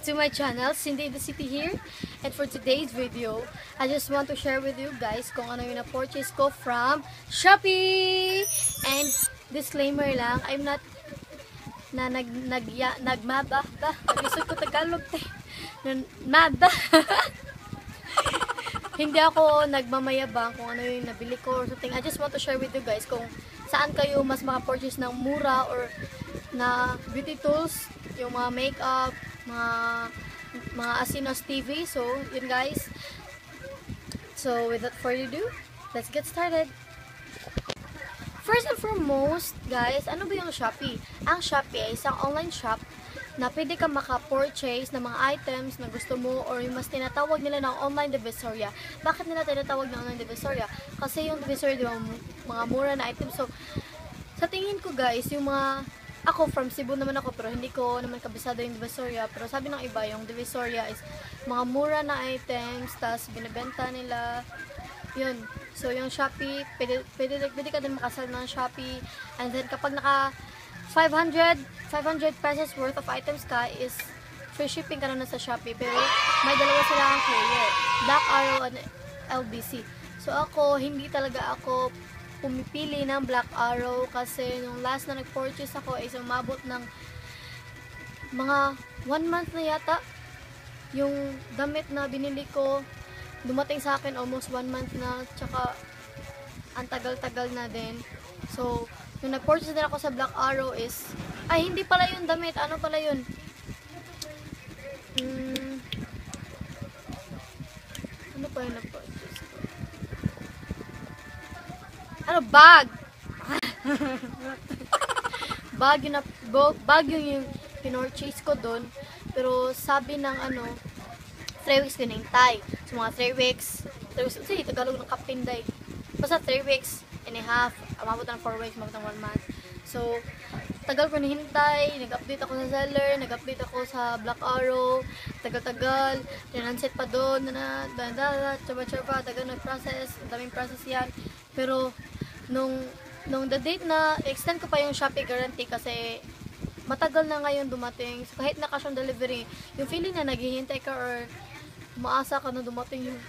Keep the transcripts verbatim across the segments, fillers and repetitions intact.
to my channel, Cindy the City here. And for today's video, I just want to share with you guys kung ano yung na-purchase ko from Shopee. And disclaimer lang, I'm not na nag nag ya, nagmaba ba? Nag-isip ko Tagalog te. Nada. Hindi ako nagmamayabang kung ano yung nabili ko or something. I just want to share with you guys kung saan kayo mas maka-purchase ng mura or na beauty tools, yung mga makeup, mga mga Asinos T V. So, yun guys. So, without further ado, let's get started. First and foremost, guys, ano ba yung Shopee? Ang Shopee ay isang online shop na pwede ka maka-purchase ng mga items na gusto mo or yung mas tinatawag nila ng online divisoria. Bakit nila tinatawag ng online divisoria? Kasi yung divisoria, di ba, mga mura na items. So, sa tingin ko guys, yung mga, ako from Cebu naman ako, pero hindi ko naman kabisado yung divisoria. Pero sabi ng iba, yung divisoria is mga mura na items, tas binibenta nila. Yun. So, yung Shopee, pwede, pwede, pwede ka din makasal ng Shopee. And then, kapag naka five hundred pesos worth of items ka, is free shipping ka na sa Shopee. Pero, may dalawa sila ang carrier. Black Arrow and L B C. So, ako, hindi talaga ako pumipili ng Black Arrow kasi nung last na nag-purchase ako ay umabot ng mga one month na yata. Yung damit na binili ko, dumating sa akin almost one month na, tsaka ang tagal-tagal na din. So, yung nag-purchase din ako sa Black Arrow is, ay hindi pala yung damit, ano pala yun? Hmm, ano pa yung nag-purchase ko? Ano, bag! bag yung, na, bag yung, yung pinorchase ko dun, pero sabi ng ano, three weeks kinintay. So, mga three weeks, three weeks, kasi Tagalog ng kapinday. Basta three weeks and a half, umabot ng four weeks, umabot ng one month. So, tagal ko nihintay, nag-update ako sa seller, nag-update ako sa Black Arrow, tagal-tagal, tinansit pa doon, na, na, na, tsaba-tsaba, tagal nag-process, daming process yan. Pero, nung, nung the date na, extend ko pa yung Shopee guarantee kasi, matagal na ngayon dumating. So, kahit na cash on delivery, yung feeling na naghihintay ka or maasa ka na dumating yung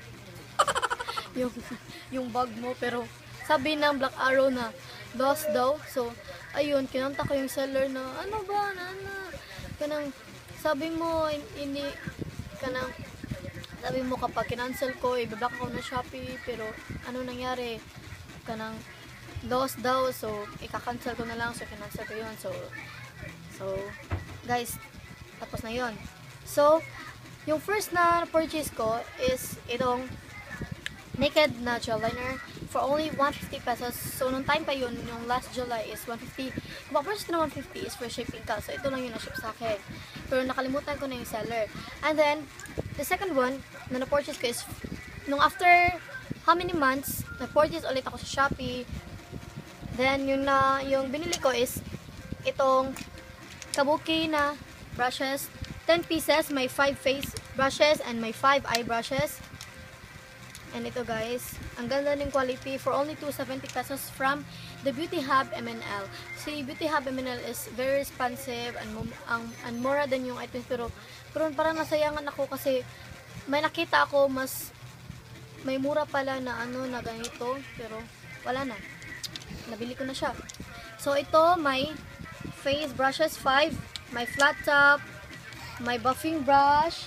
yung, yung bag mo. Pero, sabi ng Black Arrow na lost daw. So, ayun, kinanta ko yung seller na, ano ba, nana? Kanang, sabi mo, hindi, kanang, sabi mo kapag kinancel ko, ibablock ako na Shopee. Pero, ano nangyari? Kanang, lost daw. So, ika-cancel ko na lang. So, kinancel ko yun. So, So, guys, tapos na yun. So, yung first na purchase ko is itong Naked na gel liner for only one hundred fifty pesos. So, nung time pa yun, yung last July is one hundred fifty. Kung purchase na one hundred fifty is for shipping ka. So, ito lang yung na-ship sa akin. Pero nakalimutan ko na yung seller. And then, the second one na na-purchase ko is nung after how many months, na-purchase ulit ako sa Shopee. Then, yung, na, yung binili ko is itong Kabuki na brushes, ten pieces, may five face brushes and may five eye brushes. And ito guys, ang ganda ng quality for only two hundred seventy pesos from the Beauty Hub M N L. Si Beauty Hub M N L is very responsive and, ang, and mura din yung items, pero, pero parang nasayangan ako kasi may nakita ako mas may mura pala na ano na ganito, pero wala na. Nabili ko na siya. So ito may face brushes five, my flat top, my buffing brush.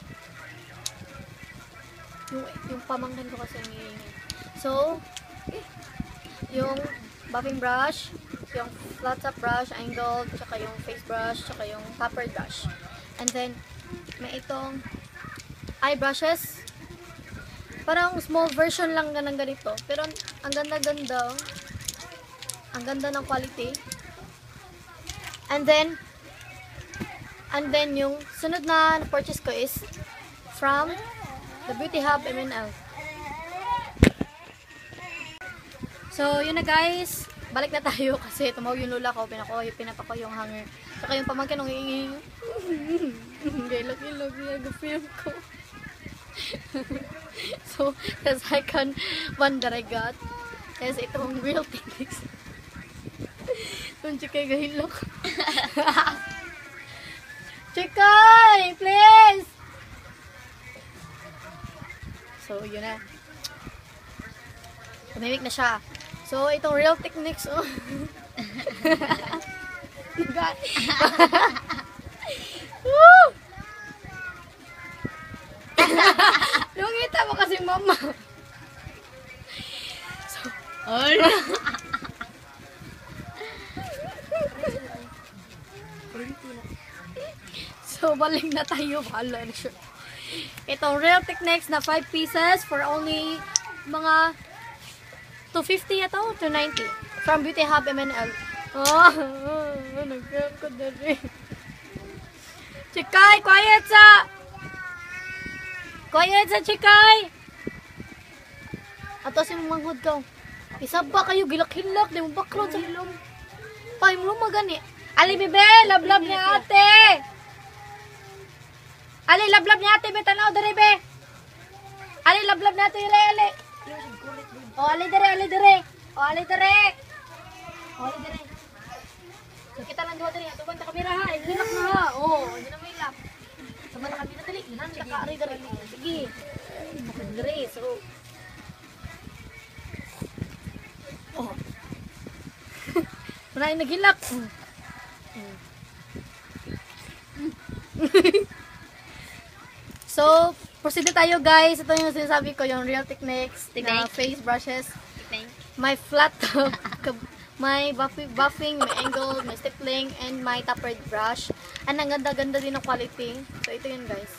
Yung, yung pamangkin ko kasi nangihingi. So, yung buffing brush, yung flat top brush, angled, tsaka yung face brush, tsaka yung tapered brush. And then, may itong eye brushes. Parang small version lang ng ganito. Pero, ang ganda-ganda. Ang ganda ng quality. And then, and then yung sunod na purchase ko is from the Beauty Hub M N L. So, yun na guys. Balik na tayo kasi tumawag yung lola ko. Pinako, pinapako yung hanger. Saka yung pamangkin ng iinging. Gailog-ilog niya. Gupilm ko. So, the second one that I got is itong Real Techniques. Tunchi kay gahilok. Chikay! Please! So, yun na. Tumimik na siya. So, itong Real Techniques, oh. Woo! Lungita mo kasi mama. So, Ay. so balik na tayo. Bahala na siya. Itong Real Techniques na five pieces for only mga two fifty ito, two ninety. From Beauty Hub M N L. Oh, nag-grab ko na rin. Chikay, quiet sa! Quiet sa Chikay! Ato si manghod ka. Isa ba kayo gilak-hilak, di mo background sa hilom. Pay mo magani. Ali bebe, lablab ni ate. Ali lablab ni ate, betanaw dere be. Ali lablab na ate, ali ali. O ali dere, ali dere. O ali dere. O ali dere. So kita lang duha dere, tuban ta kamera ha. Ilak na ha. Oh, hindi na may ilak. Sama na kamera dali. Ilan ta ka ari dere. Sige. Dere, so oh. Wala yung naghilak. So, proceed na tayo guys. Ito yung sinasabi ko, yung Real Techniques na face brushes. My flat top, my buffing, buffing, my angle, my stippling, and my tapered brush. And ang ganda-ganda din ng quality. So, ito yun guys.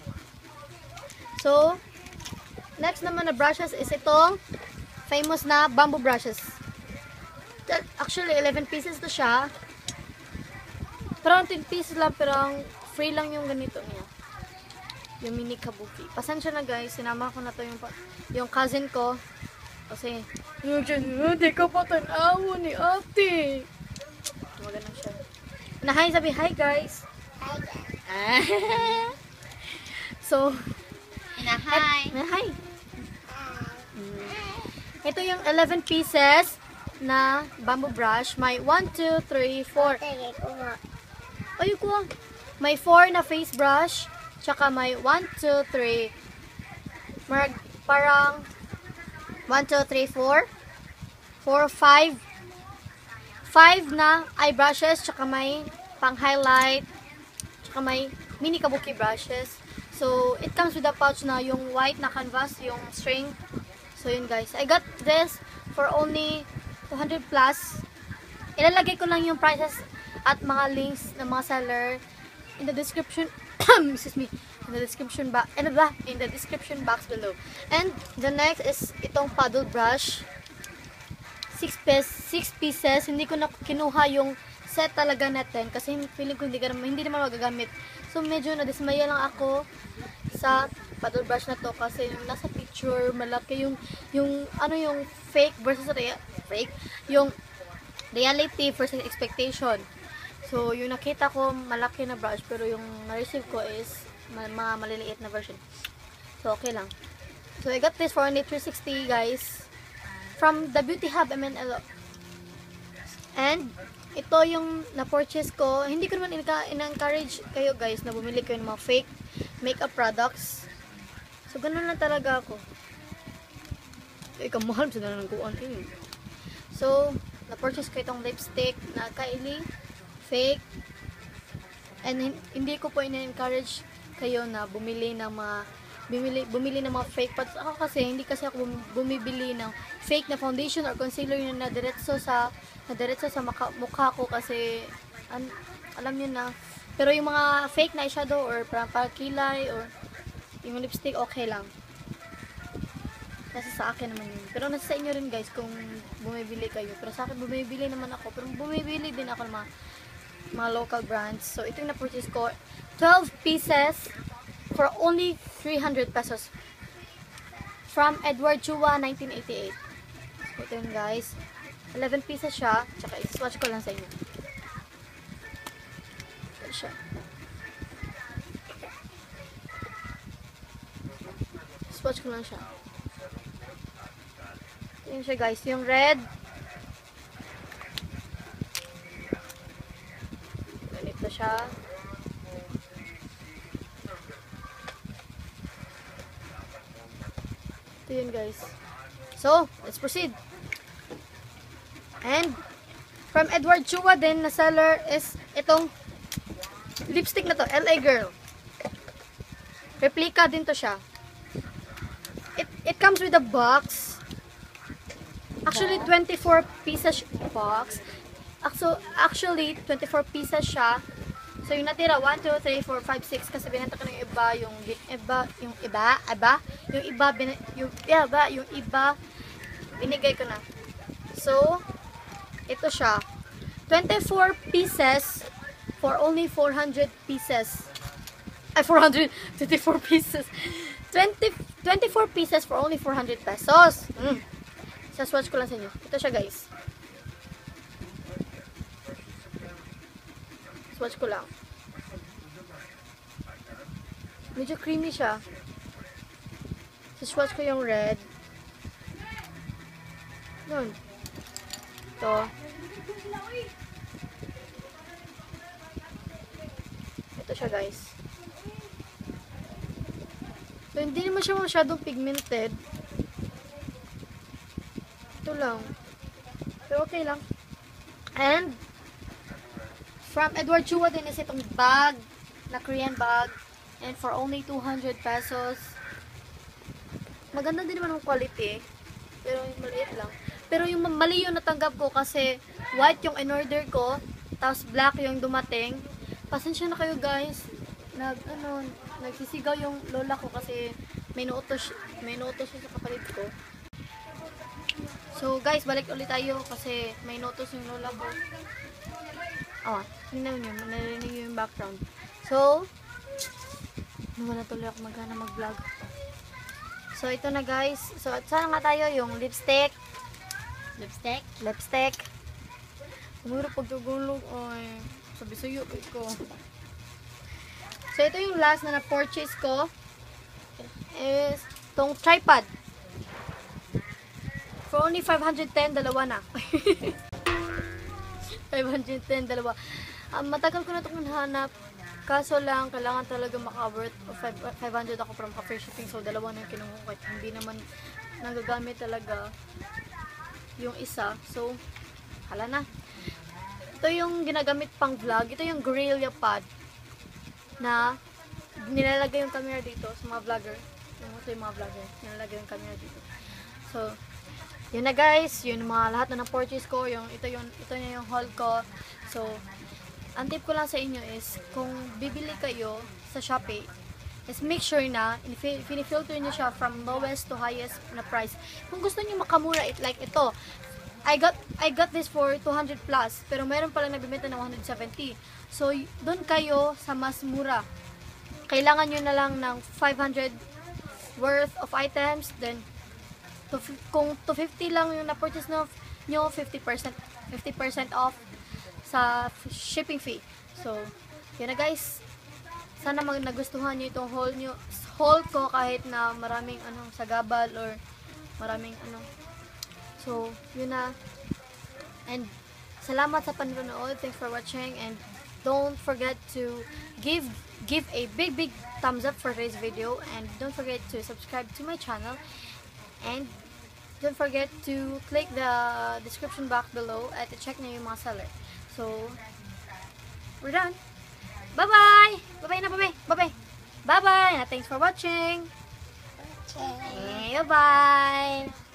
So, next naman na brushes is itong famous na bamboo brushes. Actually, eleven pieces to siya. Pero ten pieces lang, pero ang free lang yung ganito niya. Yung mini kabuki. Pasensya na guys, sinama ko na to yung, yung cousin ko. Kasi, hindi ka pa tanawo ni ate. Tumaga lang siya. Na hi, sabi, hi guys. Hi guys. So, Na hi. Na hi. Ito yung eleven pieces na bamboo brush. May one, two, three, four. Ay, ko. May four na face brush. Tsaka may one, two, three. Marag, parang one, two, three, four. four, five. five na eye brushes. Tsaka may pang highlight. Tsaka may mini kabuki brushes. So, it comes with a pouch na yung white na canvas, yung string. So, yun guys. I got this for only two hundred plus. Ilalagay ko lang yung prices at mga links ng mga seller in the description. Excuse me. In the description box. Ano ba? In the description box below. And the next is itong paddle brush. Six pieces. Six pieces. Hindi ko na kinuha yung set talaga natin kasi feeling ko hindi, ka naman, hindi naman magagamit. So medyo nadismaya lang ako sa paddle brush na to kasi yung nasa picture malaki yung yung ano yung fake versus real fake yung reality versus expectation. So yung nakita ko malaki na brush pero yung na-receive ko is ma mga maliliit na version. So okay lang. So I got this for only three sixty guys from the Beauty Hub M N L. And ito yung na-purchase ko. Hindi ko naman in-encourage kayo guys na bumili kayo ng mga fake makeup products. So, ganun lang talaga ako. Eh, kamahal sa nalang kuwan. Eh. So, na-purchase ko itong lipstick na Kylie. Fake. And hindi ko po in-encourage kayo na bumili ng mga bumili, bumili ng mga fake pads. Ako kasi, hindi kasi ako bumibili ng fake na foundation or concealer yun na diretso sa na diretso sa maka, mukha ko kasi an, alam niyo na. Pero yung mga fake na eyeshadow or parang kilay or yung lipstick, okay lang. Nasa sa akin naman yun. Pero nasa sa inyo rin guys kung bumibili kayo. Pero sa akin bumibili naman ako. Pero bumibili din ako ng mga, mga local brands. So ito yung na-purchase ko. twelve pieces for only three hundred pesos. From Edward Chua, nineteen eighty-eight. So ito yun guys. eleven pieces siya. Tsaka i-swatch ko lang sa inyo. Ito siya. Swatch ko lang siya. Ito yun siya guys. Yung red. Ganito siya. Ito yun, guys. So, let's proceed. And, from Edward Chua din na seller is itong lipstick na to, L A Girl. Replica din to siya. It, it comes with a box. Actually, twenty-four pieces box. So, actually, twenty-four pieces siya. So, yung natira, one, two, three, four, five, six, kasi binenta ko ng iba, yung iba, yung iba, iba, yung iba, bin, yung iba, yung iba, binigay ko na. So, ito siya. twenty-four pieces for only four hundred pieces. Ay, four hundred, twenty-four pieces. twenty, twenty-four pieces for only four hundred pesos. Mm. Sa-swatch ko lang sa inyo. Ito siya, guys. Swatch ko lang. Medyo creamy siya. Swatch ko yung red. Yun. Ito. Ito siya, guys. So, hindi naman siya masyadong pigmented. Ito lang. Pero okay lang. And, from Edward Chua din is itong bag, na Korean bag. And for only two hundred pesos. Maganda din naman ang quality. Pero yung maliit lang. Pero yung mali yung natanggap ko kasi white yung in-order ko. Tapos black yung dumating. Pasensya na kayo, guys. Nag, ano, nagsisigaw yung lola ko kasi may nuutos, may nuutos siya sa kapalit ko. So, guys, balik ulit tayo kasi may nuutos yung lola ko. Oh, tingnan nyo, narinig nyo yung background. So, wala tuloy ako magana mag-vlog. So, ito na, guys. So, sana nga tayo yung lipstick. Lipstick. Lipstick. Umuro pagkagulog. Ay, sabi sa'yo ko. So, ito yung last na na-purchase ko. Is tong tripod. For only five hundred ten, dalawa na. five hundred ten, dalawa. Um, matagal ko na itong hanap. Kaso lang, kailangan talaga maka-worth five hundred ako from free shipping. So, dalawa na yung kinuha ko. Hindi naman nagagamit talaga yung isa. So, hala na. Ito yung ginagamit pang vlog. Ito yung Gorilla Pod na nilalagay yung camera dito sa mga vlogger. Ito yung mga vlogger. Nilalagay yung camera dito. So, yun na, guys. Yun mga lahat na na-purchase ko. Yung, ito, yung, ito na yung haul ko. So, ang tip ko lang sa inyo is, kung bibili kayo sa Shopee, is make sure na, pinifilter nyo siya from lowest to highest na price. Kung gusto nyo makamura, it like ito, I got I got this for two hundred plus, pero meron palang nagbibenta ng one hundred seventy. So, doon kayo sa mas mura. Kailangan nyo na lang ng five hundred worth of items, then, to, kung two fifty lang yung na-purchase nyo, fifty percent, fifty percent off sa shipping fee. So, yun na, guys. Sana mag nagustuhan nyo itong haul nyo, haul ko kahit na maraming anong sagabal or maraming ano. So, yun na. And, salamat sa panonood. Thanks for watching. And, don't forget to give give a big, big thumbs up for today's video. And, don't forget to subscribe to my channel. And, don't forget to click the description box below at check na yung mga seller. So, we're done. Bye-bye! Bye-bye na, bye-bye! Bye-bye! Bye-bye! And thanks for watching! Okay. Bye-bye!